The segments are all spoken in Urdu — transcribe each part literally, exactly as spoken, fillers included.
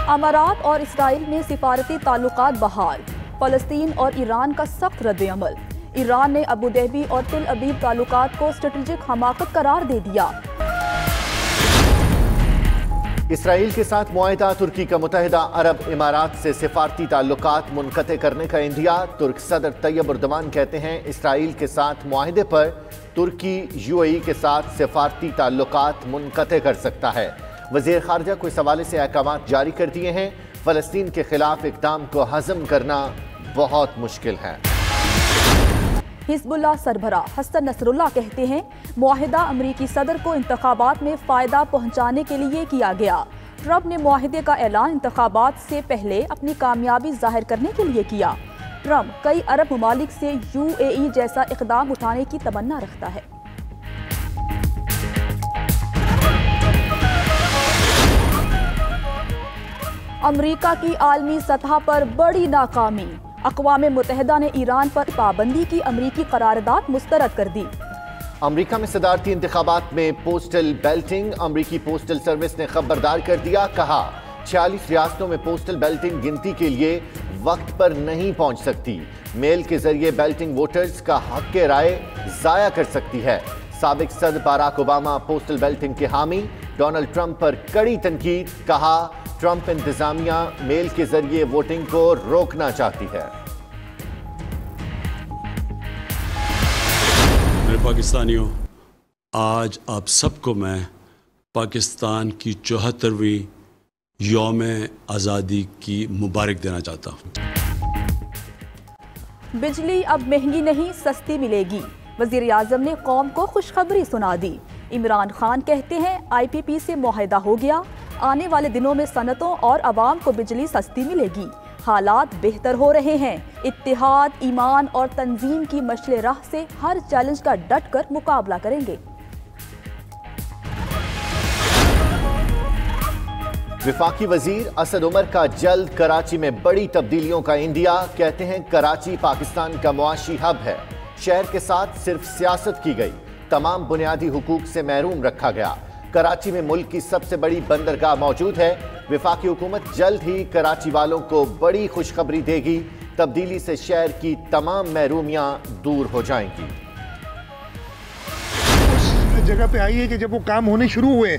امارات اور اسرائیل میں سفارتی تعلقات بحال، فلسطین اور ایران کا سخت رد عمل۔ ایران نے ابوظہبی اور تل ابیب تعلقات کو اسٹریٹجک حماقت قرار دے دیا۔ اسرائیل کے ساتھ معاہدہ، ترکی کا متحدہ عرب امارات سے سفارتی تعلقات منقطع کرنے کا اندیا۔ ترک صدر طیب اردوان کہتے ہیں اسرائیل کے ساتھ معاہدے پر ترکی یو اے ای کے ساتھ سفارتی تعلقات منقطع کر سکتا ہے۔ وزیر خارجہ کو اس حوالے سے احکامات جاری کر دیے ہیں۔ فلسطین کے خلاف اقدام کو ہضم کرنا بہت مشکل ہے۔ حزب اللہ سربراہ حسن نصر اللہ کہتے ہیں معاہدہ امریکی صدر کو انتخابات میں فائدہ پہنچانے کے لیے کیا گیا۔ ٹرمپ نے معاہدے کا اعلان انتخابات سے پہلے اپنی کامیابی ظاہر کرنے کے لیے کیا۔ ٹرمپ کئی عرب ممالک سے یو اے ای جیسا اقدام اٹھانے کی تمنا رکھتا ہے۔ امریکہ کی عالمی سطح پر بڑی ناکامی، اقوام متحدہ نے ایران پر پابندی کی امریکی قرارداد مسترد کر دی۔ امریکہ میں صدارتی انتخابات میں پوسٹل بیلٹنگ، امریکی پوسٹل سروس نے خبردار کر دیا، کہا چھیالیس ریاستوں میں پوسٹل بیلٹنگ گنتی کے لیے وقت پر نہیں پہنچ سکتی۔ میل کے ذریعے بیلٹنگ ووٹرز کا حق رائے ضائع کر سکتی ہے۔ سابق صدر باراک اوباما پوسٹل بیلٹنگ کے حامی، ڈونلڈ ٹرمپ پر کڑی تنقید، کہا ٹرمپ انتظامیہ میل کے ذریعے ووٹنگ کو روکنا چاہتی ہے۔ میرے پاکستانیوں، آج آپ سب کو میں پاکستان کی چوہترویں یوم آزادی کی مبارک دینا چاہتا ہوں۔ بجلی اب مہنگی نہیں سستی ملے گی، وزیر اعظم نے قوم کو خوشخبری سنا دی۔ عمران خان کہتے ہیں آئی پی پی سے معاہدہ ہو گیا، آنے والے دنوں میں صنعتوں اور عوام کو بجلی سستی ملے گی، حالات بہتر ہو رہے ہیں، اتحاد، ایمان اور تنظیم کی مشعل راہ سے ہر چیلنج کا ڈٹ کر مقابلہ کریں گے۔ وفاقی وزیر اسد عمر کا جلد کراچی میں بڑی تبدیلیوں کا اندیا، کہتے ہیں کراچی پاکستان کا معاشی ہب ہے، شہر کے ساتھ صرف سیاست کی گئی، تمام بنیادی حقوق سے محروم رکھا گیا۔ کراچی میں ملک کی سب سے بڑی بندرگاہ موجود ہے۔ وفاقی حکومت جلد ہی کراچی والوں کو بڑی خوشخبری دے گی، تبدیلی سے شہر کی تمام محرومیاں دور ہو جائیں گی۔ اس جگہ پہ آئیے کہ جب وہ کام ہونے شروع ہوئے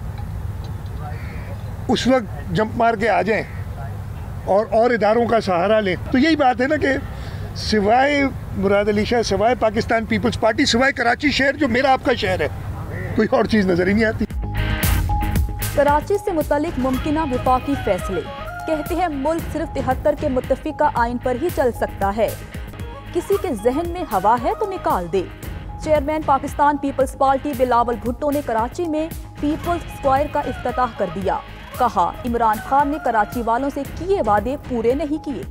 اس وقت جمپ مار کے آ جائیں اور اور اداروں کا سہارا لیں۔ تو یہی بات ہے نا کہ سوائے مراد علی شاہ، سوائے پاکستان پیپلز پارٹی، سوائے کراچی شہر جو میرا آپ کا شہر ہے، کوئی اور چیز نظر ہی نہیں آتی۔ کراچی سے متعلق ممکنہ وفاقی فیصلے، کہتے ہیں ملک صرف تہتر کے متفقہ آئین پر ہی چل سکتا ہے، کسی کے ذہن میں ہوا ہے تو نکال دے۔ چیئرمین پاکستان پیپلز پارٹی بلاول بھٹو نے کراچی میں پیپلز اسکوائر کا افتتاح کر دیا، کہا عمران خان نے کراچی والوں سے کیے وعدے پورے نہیں کیے۔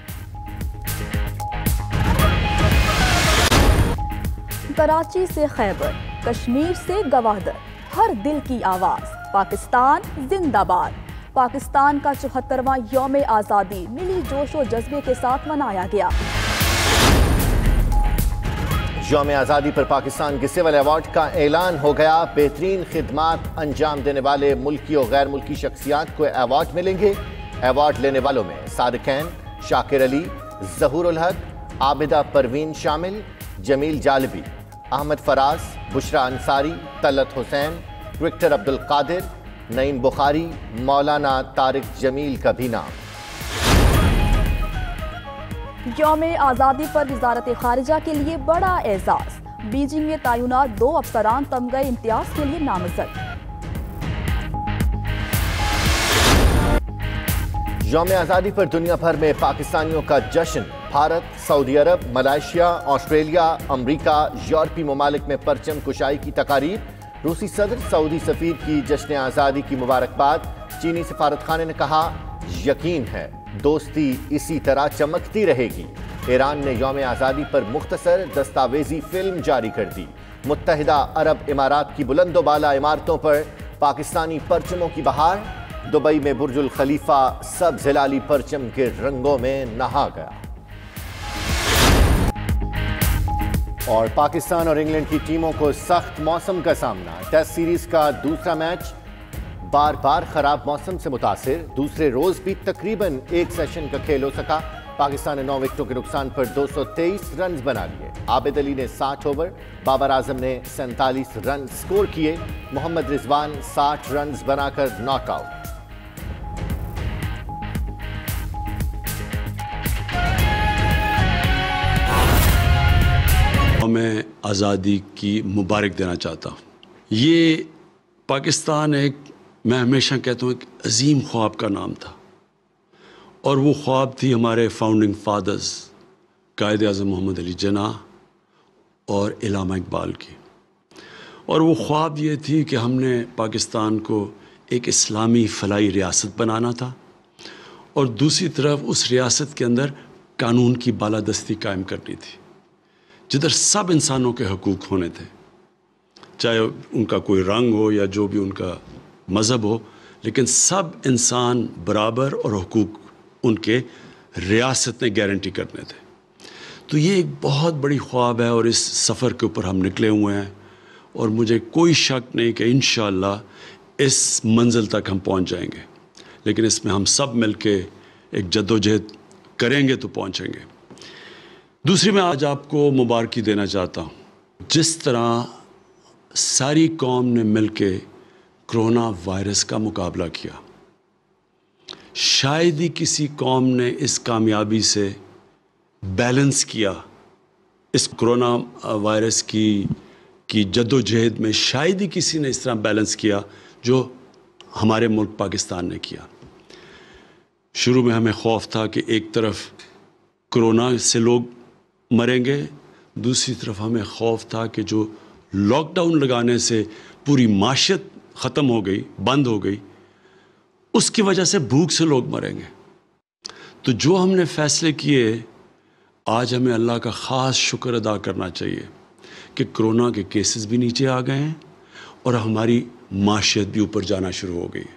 کراچی سے خیبر، کشمیر سے گوادر، ہر دل کی آواز، پاکستان زندہ باد۔ پاکستان کا چوہترواں یوم آزادی ملی جوش و جذبے کے ساتھ منایا گیا۔ یوم آزادی پر پاکستان کے سول ایوارڈ کا اعلان ہو گیا۔ بہترین خدمات انجام دینے والے ملکی اور غیر ملکی شخصیات کو ایوارڈ ملیں گے۔ ایوارڈ لینے والوں میں صادقین، شاکر علی، ظہور الحق، عابدہ پروین شامل، جمیل جالبی، احمد فراز، بشرا انصاری، طلعت حسین، وکٹر عبدالقادر، نعیم بخاری، مولانا طارق جمیل کا بھی نام۔ یوم آزادی پر وزارت خارجہ کے لیے بڑا اعزاز، بیجنگ میں تعینات دو افسران تمغہ امتیاز کے لیے نامزد۔ یوم آزادی پر دنیا بھر میں پاکستانیوں کا جشن، بھارت، سعودی عرب، ملائیشیا، آسٹریلیا، امریکہ، یورپی ممالک میں پرچم کشائی کی تقاریب۔ روسی صدر سعودی سفیر کی جشن آزادی کی مبارکباد۔ چینی سفارت خانے نے کہا یقین ہے دوستی اسی طرح چمکتی رہے گی۔ ایران نے یوم آزادی پر مختصر دستاویزی فلم جاری کر دی۔ متحدہ عرب امارات کی بلند و بالا عمارتوں پر پاکستانی پرچموں کی بہار۔ دبئی میں برج الخلیفہ سبز ہلالی پرچم کے رنگوں میں نہا گیا۔ اور پاکستان اور انگلینڈ کی ٹیموں کو سخت موسم کا سامنا۔ ٹیسٹ سیریز کا دوسرا میچ بار بار خراب موسم سے متاثر، دوسرے روز بھی تقریباً ایک سیشن کا کھیل ہو سکا۔ پاکستان نے نو وکٹوں کے نقصان پر دو سو تیئیس رنز بنا لیے۔ عابد علی نے ساٹھ اوور، بابر اعظم نے سینتالیس رن سکور کیے، محمد رضوان ساٹھ رنز بنا کر ناک آؤٹ۔ میں آزادی کی مبارک دینا چاہتا ہوں۔ یہ پاکستان ایک، میں ہمیشہ کہتا ہوں، ایک عظیم خواب کا نام تھا، اور وہ خواب تھی ہمارے فاؤنڈنگ فادرز قائد اعظم محمد علی جناح اور علامہ اقبال کی، اور وہ خواب یہ تھی کہ ہم نے پاکستان کو ایک اسلامی فلاحی ریاست بنانا تھا، اور دوسری طرف اس ریاست کے اندر قانون کی بالادستی قائم کرنی تھی، جدھر سب انسانوں کے حقوق ہونے تھے، چاہے ان کا کوئی رنگ ہو یا جو بھی ان کا مذہب ہو، لیکن سب انسان برابر اور حقوق ان کے ریاست نے گارنٹی کرنے تھے۔ تو یہ ایک بہت بڑی خواب ہے، اور اس سفر کے اوپر ہم نکلے ہوئے ہیں، اور مجھے کوئی شک نہیں کہ انشاءاللہ اس منزل تک ہم پہنچ جائیں گے، لیکن اس میں ہم سب مل کے ایک جدوجہد کریں گے تو پہنچیں گے۔ دوسری میں آج آپ کو مبارکی دینا چاہتا ہوں، جس طرح ساری قوم نے مل کے کرونا وائرس کا مقابلہ کیا، شاید ہی کسی قوم نے اس کامیابی سے بیلنس کیا، اس کرونا وائرس کی کی جد و جہد میں شاید ہی کسی نے اس طرح بیلنس کیا جو ہمارے ملک پاکستان نے کیا۔ شروع میں ہمیں خوف تھا کہ ایک طرف کرونا سے لوگ مریں گے، دوسری طرف ہمیں خوف تھا کہ جو لاک ڈاؤن لگانے سے پوری معیشت ختم ہو گئی، بند ہو گئی، اس کی وجہ سے بھوک سے لوگ مریں گے۔ تو جو ہم نے فیصلے کیے، آج ہمیں اللہ کا خاص شکر ادا کرنا چاہیے کہ کرونا کے کیسز بھی نیچے آ گئے ہیں، اور ہماری معیشت بھی اوپر جانا شروع ہو گئی۔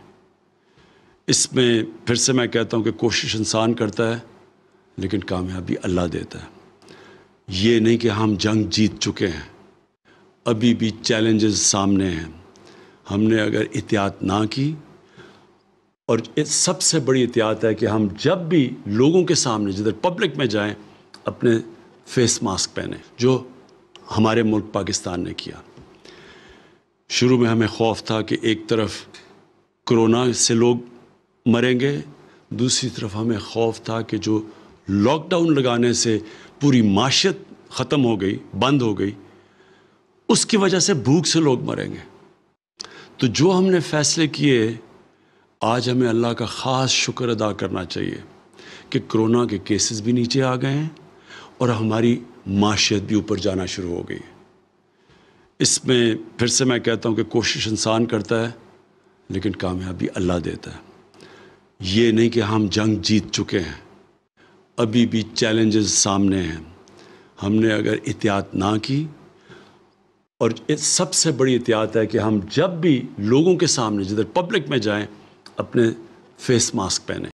اس میں پھر سے میں کہتا ہوں کہ کوشش انسان کرتا ہے، لیکن کامیابی اللہ دیتا ہے۔ یہ نہیں کہ ہم جنگ جیت چکے ہیں، ابھی بھی چیلنجز سامنے ہیں۔ ہم نے اگر احتیاط نہ کی، اور سب سے بڑی احتیاط ہے کہ ہم جب بھی لوگوں کے سامنے جدھر پبلک میں جائیں اپنے فیس ماسک پہنیں، جو ہمارے ملک پاکستان نے کیا۔ شروع میں ہمیں خوف تھا کہ ایک طرف کرونا سے لوگ مریں گے، دوسری طرف ہمیں خوف تھا کہ جو لاک ڈاؤن لگانے سے پوری معیشت ختم ہو گئی، بند ہو گئی، اس کی وجہ سے بھوک سے لوگ مریں گے۔ تو جو ہم نے فیصلے کیے، آج ہمیں اللہ کا خاص شکر ادا کرنا چاہیے کہ کرونا کے کیسز بھی نیچے آ گئے ہیں، اور ہماری معیشت بھی اوپر جانا شروع ہو گئی۔ اس میں پھر سے میں کہتا ہوں کہ کوشش انسان کرتا ہے، لیکن کامیابی اللہ دیتا ہے۔ یہ نہیں کہ ہم جنگ جیت چکے ہیں، ابھی بھی چیلنجز سامنے ہیں۔ ہم نے اگر احتیاط نہ کی، اور سب سے بڑی احتیاط ہے کہ ہم جب بھی لوگوں کے سامنے جدھر پبلک میں جائیں اپنے فیس ماسک پہنیں۔